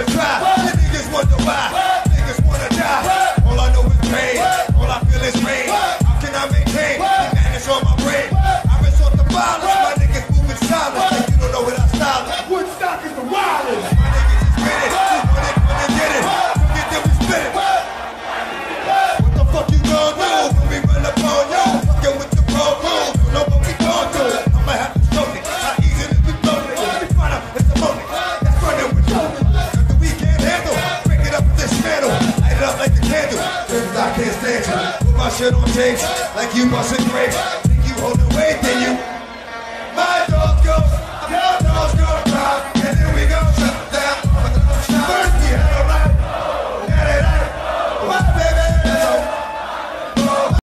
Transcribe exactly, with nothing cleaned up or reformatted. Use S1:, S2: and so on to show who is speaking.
S1: try. You niggas wonder why. Niggas wanna die. All I know is pain. All I feel is pain. How can I maintain? The madness on my brain. I resort to violence. My niggas moving silent. Like you don't know what I style is.
S2: Woodstock is the wildest.
S1: My niggas just spit it. Just run it, run and get it. Forget that we spit it. What the fuck you gon' do when we run up on you? Fucking with the pro rules. You know what we gon' do. I'ma have to show it. How easy it is to blow it. We find out it's a moment. That's running with you. Nothing we can't handle. Break it up with this mantle. Light it up like a candle. Cause I can't stand you. Put my shit on tapes like you bustin' grapes. Think you holding weight, then you